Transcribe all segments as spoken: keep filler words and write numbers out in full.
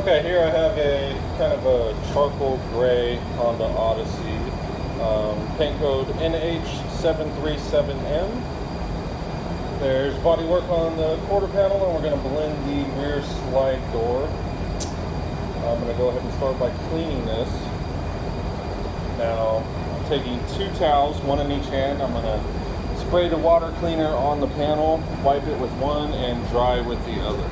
Okay, here I have a kind of a charcoal gray Honda Odyssey, um, paint code N H seven three seven M. There's body work on the quarter panel, and we're going to blend the rear slide door. I'm going to go ahead and start by cleaning this. Now, I'm taking two towels, one in each hand. I'm going to spray the water cleaner on the panel, wipe it with one, and dry with the other.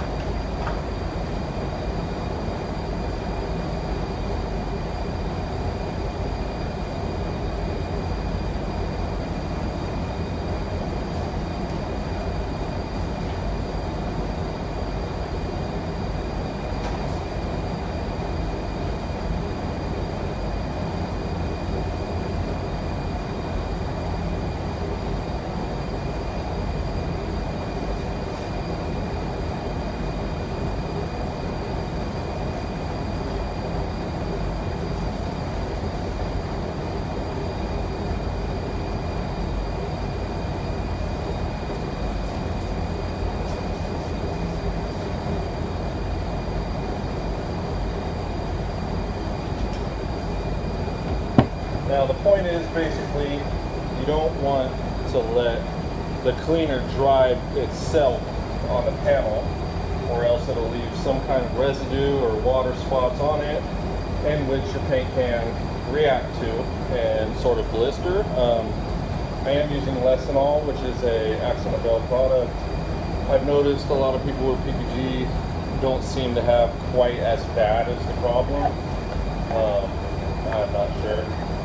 Now the point is basically you don't want to let the cleaner dry itself on the panel, or else it'll leave some kind of residue or water spots on it, in which your paint can react to and sort of blister. Um, I am using Lessenol, which is a AkzoNobel product. I've noticed a lot of people with P P G don't seem to have quite as bad as the problem. Um, I'm not sure.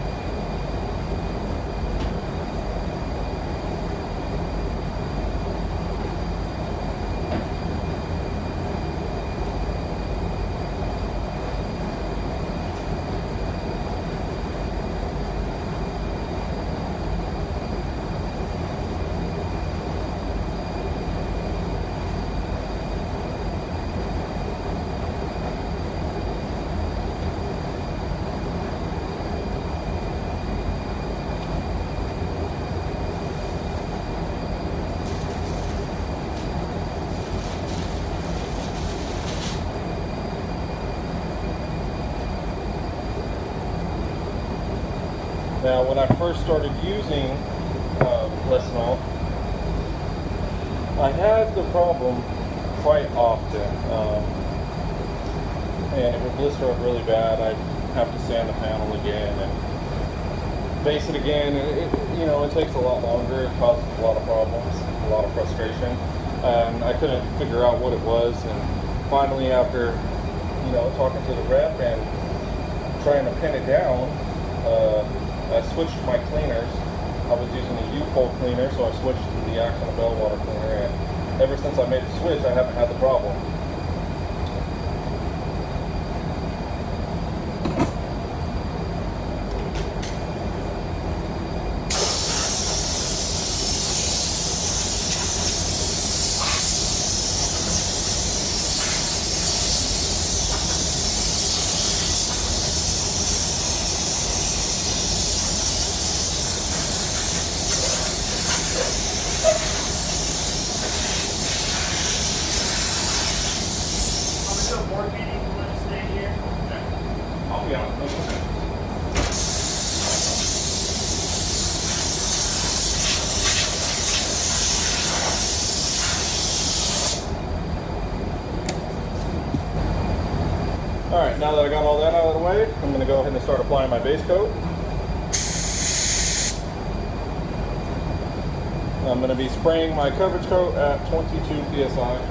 Now, when I first started using um, Lessenol, I had the problem quite often, um, and it would blister up really bad. I'd have to sand the panel again and base it again. And it, you know, it takes a lot longer. It causes a lot of problems, a lot of frustration, and I couldn't figure out what it was. And finally, after you know talking to the rep and trying to pin it down, uh, I switched my cleaners. I was using a U-Pole cleaner, so I switched to the AkzoNobel water cleaner, and ever since I made the switch, I haven't had the problem. I'll be on. Alright, now that I got all that out of the way, I'm going to go ahead and start applying my base coat. I'm going to be spraying my coverage coat at twenty-two P S I.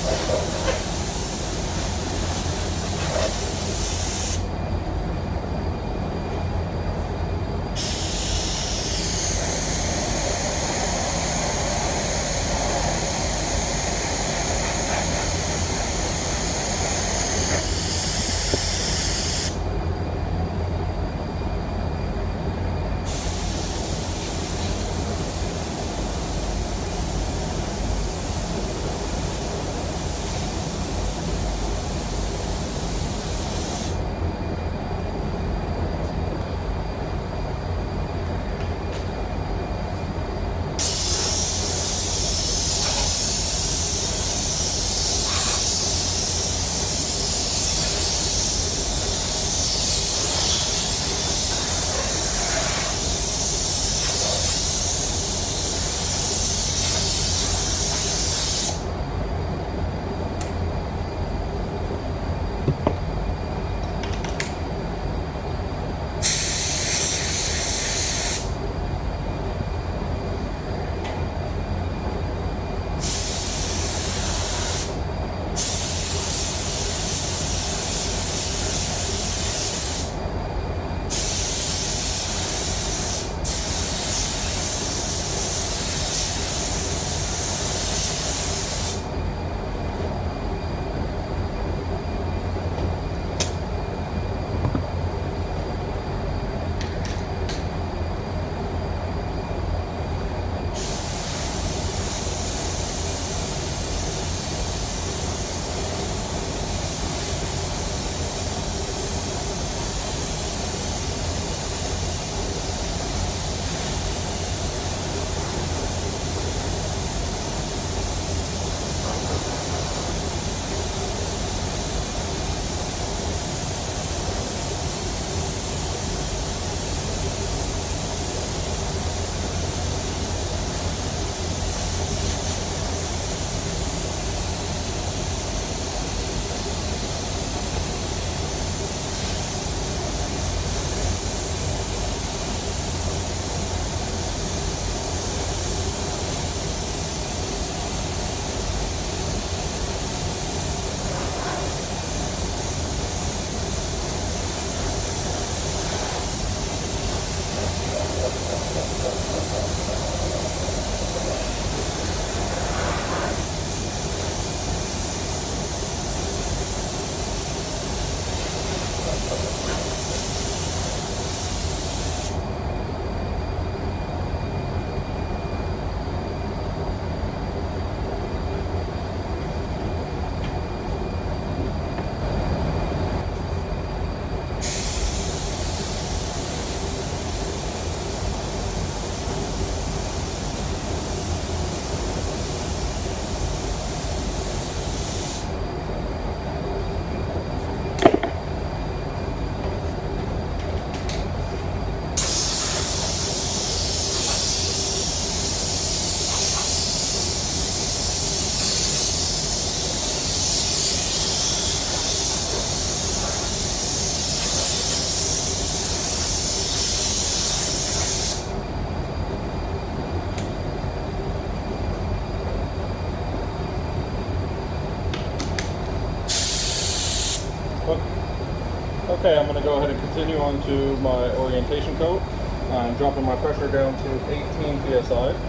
Okay, I'm going to go ahead and continue on to my orientation coat. I'm dropping my pressure down to eighteen P S I.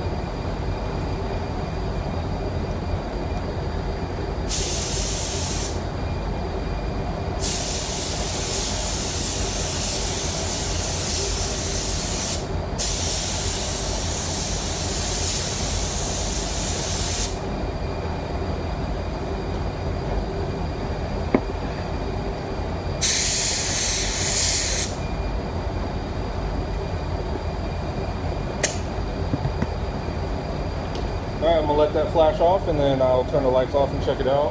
Alright, I'm going to let that flash off and then I'll turn the lights off and check it out.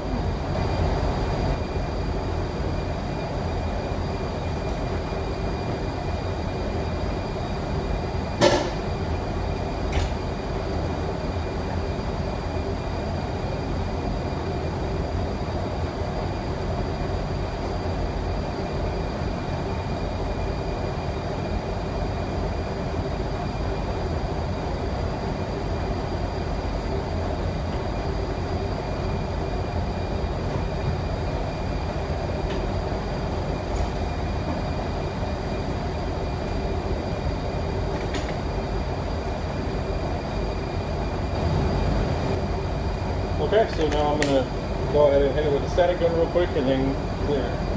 Okay, so now I'm going to go ahead and hit it with a static gun real quick and then clear.